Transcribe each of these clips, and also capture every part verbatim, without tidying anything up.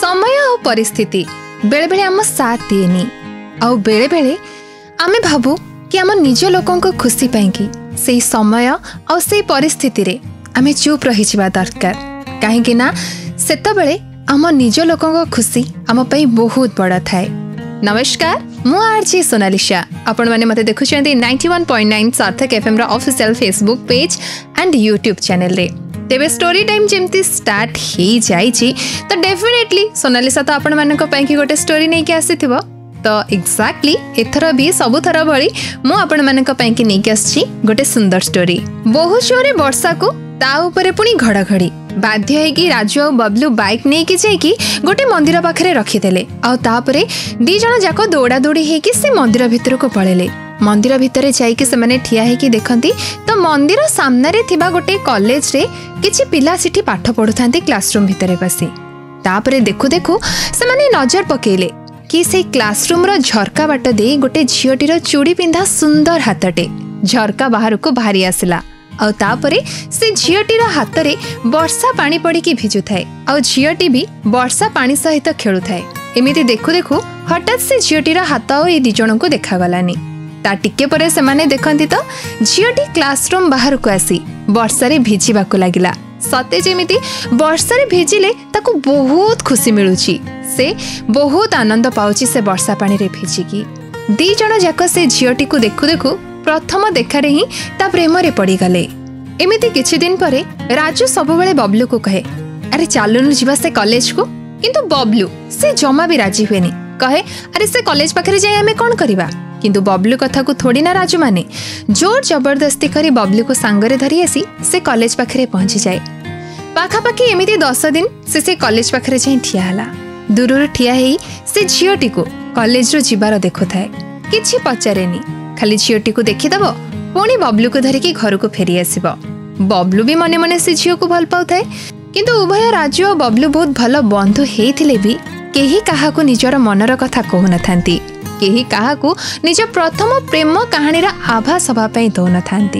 समय और परिस्थिति बेले बेले आम साथ दिएनी आ बेले बेले आमे भाबू कि आम निज लोकों को खुशी पाइंकी से समय और से परिस्थिति रे आमे चुप रही जिबा दरकार कहीं ना सेतबेले आम निज लोकों को खुशी आम पई बहुत बड़ा थाए। नमस्कार मु आरजी सोनालिसा आपण माने मते देखुछन्ती ninety one point nine Sarthak FM रा official Facebook page and YouTube channel रे तेबे स्टोरी टाइम जेमती स्टार्ट ही जाई छी तो डेफिनेटली सोनालिसा तो आपण माने को पई कि गोटे स्टोरी नै के आसीथिबो तो एक्जाक्टली एथर भी सबु थर भली मु आपण माने को पई कि नै के आछि गोटे सुंदर स्टोरी। बहुत जोरे वर्षा को ता ऊपर पुणी घड़घड़ी बाध्य है कि राजू और बबलू बाइक नहीं कि जाइकी गोटे मंदिर पाखरे रखीदेले आउ तापरे दी जण जाक दौड़ा दौड़ी है कि से मंदिर भितर को पळेले। मंदिर भितर जाइकी से माने ठिया है कि देखंती तो मंदिर सामने रे थिबा गोटे कॉलेज रे किछि पिला सिठी पाठ पढुथांती क्लासरूम भितर बसी। तापरे देखु देखु से माने नजर पकेले कि से क्लासरूम रो झरका बाट दे गोटे झियोटीर चूड़ी पिंधा सुंदर हाथटे झरका बाहर को बाहरी आसिला आउ तापरे से झियोटीर हाथ रे वर्षा पानी पड़ी की भिजु थाए आउ झियोटी भी वर्षा पानी सहित खेलु थाए। एमिति देखु देखु हठात से झियोटीर हाथ और ए दिजण को देखा गलानी। ता टिके परे से माने देखंती तो झियोटी क्लासरूम बाहर को आसी वर्षा रे भिजिबा को लागिला। सते जेमिति वर्षा रे भिजिले ताको बहुत खुशी मिलुची से बहुत आनंद पाउची से वर्षा पानी रे भिजिकी। दी जण जाक से झियोटी को देखु देखु प्रथम देखारे ही ता प्रेम रे पड़ी गले। एमिति किछि दिन परे राजू सबुबेले बबलू को कहे अरे चालुनु जीवा से कॉलेज को किंतु बबलू से जमा भी राजी हुएनी कहे अरे से कॉलेज पाखरे जाय हमें कोन करबा किंतु बबलू कथा को थोड़ी ना राजू माने जोर जबरदस्ती करी बबलू को सांगरे धरी आसी से कॉलेज पाखरे पहुंची जाए। पाखापाखि एमिति दस दिन से से कॉलेज पाखरे जाई ठिया हला। दूरर ठिया हेई से झियोटी को कॉलेज रो जिबार देखुथाए किछि पचारेनी खाली झियोटी को देखिदब पुणी बबलू को धरिकी घर को फेरी आसिब। बबलू भी मने मने से झियो को भल पाउथाए किंतु उभय राजू और बबलू बहुत भल बंधु हेइथिले भी केही काहाको निजर मनर कथा कहु नथांती केही काहाको निज प्रथम प्रेम कहानी रा आभास हबा पई दो नथांती।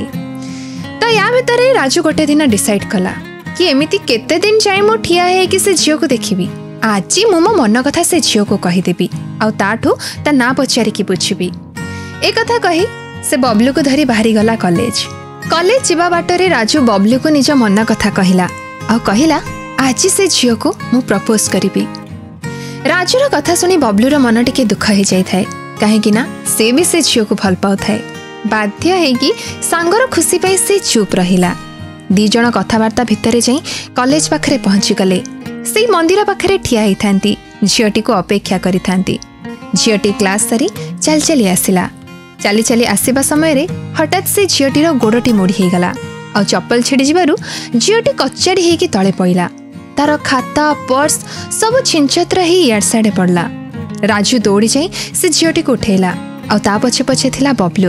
तो या भितरे राजू गोटे दिन डिसाइड कला कि एमिति केते दिन जाय मो ठिया हे कि से झियो को देखिबी आज मु मो मन कथा से झियो को कहि देबी आ ताठू ता ना पचारि कि बुझिबी। ए कथा कही से बबलू को धरी बाहरी गला कॉलेज। कॉलेज जीवा बाटरे राजू बबलू को निज मन कथा कहिला आ कहिला आज से झियो को मु प्रपोज करिबी। राजूर कथा सुनी बबलूर मन टिके दुख हो जाय थाए काहे कि ना से भी से झियो को भल पाउ थाए। बाध्य है कि सांगर खुशी पाई से चुप रहिला। दी जण कथावार्ता भितरे जाई कॉलेज पाखरे पहुंची गले। से मंदिर पाखरे ठिया ही थांती झियोटी को अपेक्षा करि थांती। झियोटी क्लास सारी चल चली आसिला। चली चली आसिबा समय रे हठात से झियोटीर गोड़टी मोड़ी हे गला आ चप्पल छिड़ी जिबारु झियोटी कच्चाड़ी हे कि तळे पइला। तार खाता पर्स सब छिंचत्र ही यार साडे पड़ला। राजू दौड़ी जाई से झियोटी को उठेला आ ता पछे पछे थिला बबलू।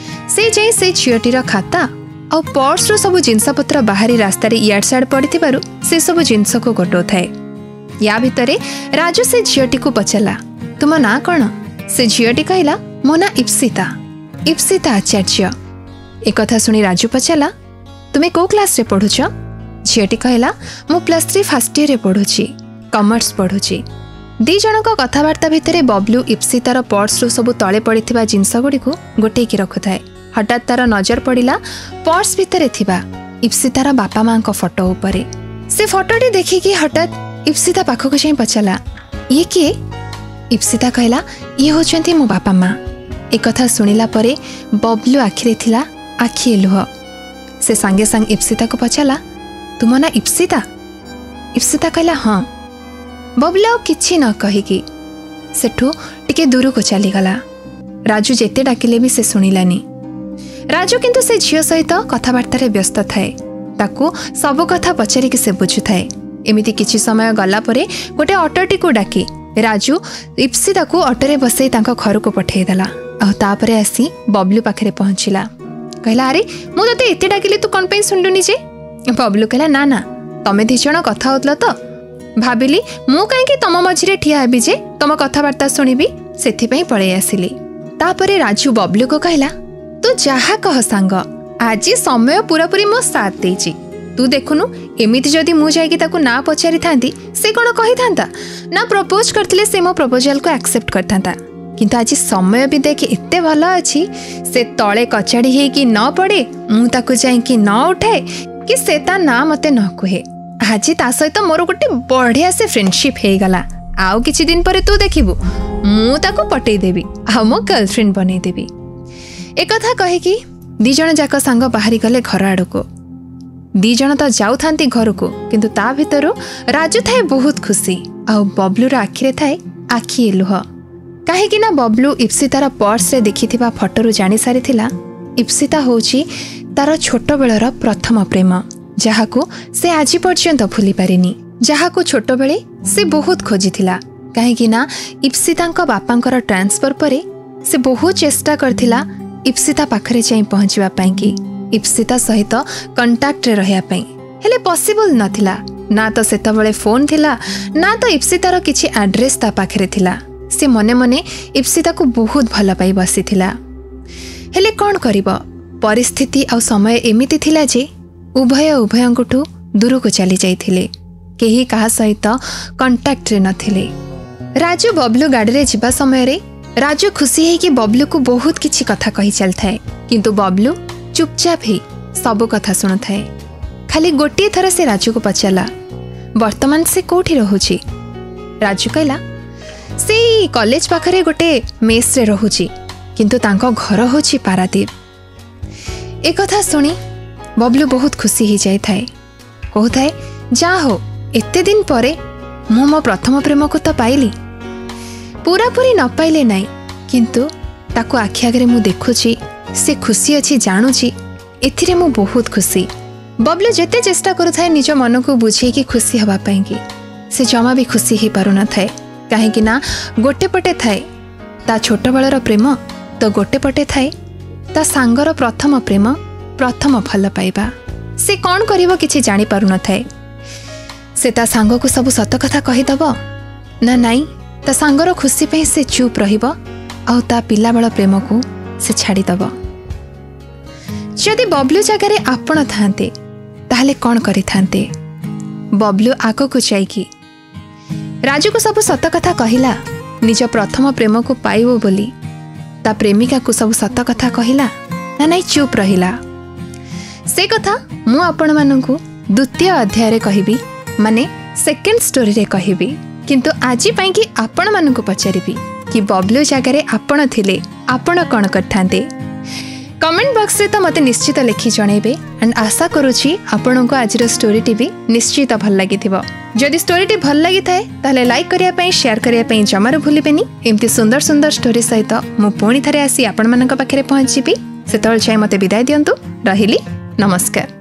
से जाई से झियोटीर खाता आ पर्स रो सब जिनस पत्र बाहरी रास्ता रे यार साडे पड़िथिबारु से सब जिनस को गोटो थाए। या भितरे राजू से झियोटी को पचला तुम ना कौन से झियोटी कहला मो ना इप्सिता इप्सिता आचार्य। एक कथा सुनी राजू पचाला तुम्हें को क्लास रे पढ़ुछ झियोटी कहला मु प्लस थ्री फर्स्ट ईयर रे पढ़ुची कॉमर्स पढ़ुची। दी जणक कथावार्ता भितरे बबलू इप्सितार पर्स रो सब तळे पड़िथिबा जिंस गुडी को गोटे की रखुथाए। हठात तार नजर पड़िला पर्स भितरे थिबा इप्सितार बापा मां को फोटो उपरे। से फोटोटी देखिकी हठात इप्सिता पाखक जाई पचाला ये किए? इप्सिता कहला ये होचंती मो बापा माँ। एक कथा सुनिला परे बबलू आखिरे थिला आखि लुह। से सांगे सांग इप्सिता को पचाला तुम ना इप्सिता? इप्सिता कहला हाँ। बबलू किछि न कहिकी सेठू टिके दूर को चली गला। राजू जेते डाकिले भी से सुनिलानी। राजू किंतु से झियो सहित कथाबार्ता रे व्यस्त थाए ताकू सब कथा पचारिकी से बुझुथाए। एमिति किछि समय गला परे गोटे ऑटोटी को डाकी राजू इप्सिता को ऑटोरे बसई तांको घर को पठेई देला आ तापरे आसी बबलू पाखरे पहुंचिला। कहला अरे मु तते एते डाकिले तू कोन पे सुनलुनी जे? बबलू कहला ना ना तमे दी जण कथा होतलो तो भाबिली मु काहे कि तम मझिरे ठिया हेबी जे तम कथावार्ता सुनिबी सेथि पई पळेई आसिली। तापरे राजू बबलू को कहला तू जहा कह सांग आज समय पूरा पूरी मो साथ देची तू देखुनु एमिति जदि मु जाइकी ताकू ना पचारि थांती से कोन कहि थांता ना प्रपोज करथिले से मो प्रपोजल को एक्सेप्ट करथांता किंतु आज समय भी देख एते भल अछि से तळे कचाड़ी हे कि न पड़े मु ताकू जाइकी न उठाए कि से ता ना मते न कहे आज ता सहित मोर गोटे बढ़िया से फ्रेंडशिप हे गला आउ किछि दिन परे तू देखिबु मु ताकू पटै देबी आ मो गर्लफ्रेंड बनै देबी एक कथा कहे कि दी जण जाक संग बाहरी गले घर आड़को दी जण तो जाऊ थांती घर को किंतु ता भितरु राजू थाए बहुत खुशी आ बबलू आखिरे थाए आखि लुह कहीं ना बबलू इप्सितार पर्स रे देखिथिबा फोटोरु जानि सारिथिला इप्सिता होची तार छोट बेलर प्रथम प्रेम जहाकू से आज पर्यंत भूली पारिनी जहाकू छोट बेले से बहुत खोजिथिला कहीं ना इप्सितांक बापांकर ट्रांसफर परे से बहुत चेष्टा करथिला इप्सिता पाखरे जाई पहुंचवा पाई कि इप्सिता सहित कांटेक्ट रे रहया पाई हेले पॉसिबल नथिला ना तो सेतबेले फोन थिला ना तो इप्सितार किछि एड्रेस ता पाखरे थिला से मने मने इप्सिता को बहुत भल पाई बसी थिला हेले कौन करिबो परिस्थिति आ समय एमिति थिला जे उभय उभयंकठू दूर को चली जाइथिले केही कहा सहित कांटेक्ट रे नथिले राजू बबलू गाड़ी रे जिबा समय रे राजू खुशी है कि बबलू को बहुत किछि कथा कही चल थाए किंतु बबलू चुपचाप ही सब कथा सुन थाए खाली गोटे थर से राजू को पचाला वर्तमान से कोठी रहुची राजू कहला से कॉलेज पाखरे गोटे मेस रे रहुची किंतु तांको घर होची पारादीप एक कथा सुनी बबलू बहुत खुशी ही जाय थाए कहथाए जा हो एते दिन परे मु मो प्रथम प्रेम को तो पाइली पूरा पूरी न पाइले नाई किंतु ताको आखि आगे मु देखुची से खुशी अच्छी जानुची एथिरे मु बहुत खुशी बबलू जेते चेष्टा करुथाए निज मन को बुझे कि खुशी हवा पाई कि से जमा भी खुशी ही पारु न थाए कहीं ना गोटे पटे थाए ता छोट बेलर प्रेम तो गोटे पटे थाए ता सांगर प्रथम प्रेम प्रथम भल पाइबा से कौन करिवो किछि जानि पारु न थाए से ता सांग को सब सत कथा कहीदब ना नाई ता सांगर खुशी पे से चुप रहिबो आ ता पिला बेल प्रेम को से छाड़ीदब जदि बबलू जगार आपण थांते ताहले कौन करि थांते बबलू आग को जाइकी राजू को सब सत कथा कहला निज प्रथम प्रेम को पाइबो बोली ता प्रेमिका को सब सत कथा कहला ना नहीं चुप रहिला से कथा मु आपण माननकु द्वितीय अध्याय रे कहिबी माने सेकंड स्टोरी रे कहिबी किंतु आजी पाई कि आपण माननकु पचारिबी कि बबलू जगार आपण थिले आपण कौन करथांते कमेंट बॉक्स रे तो मते निश्चित लिखि जणेबे एंड आशा करूची आपन को आज स्टोरी टी भी निश्चित भल लगी थिबो जदि स्टोरी टी भल लगी थाए ताले लाइक करिया पई शेयर करिया पई जमार भूलिबेनी एमती सुंदर सुंदर स्टोरी सहित मु पुणी थरे आसी आपण मानक पाखरे पहुंचीबी सेतल चाहे मते विदाय दियंतु रहिली नमस्कार।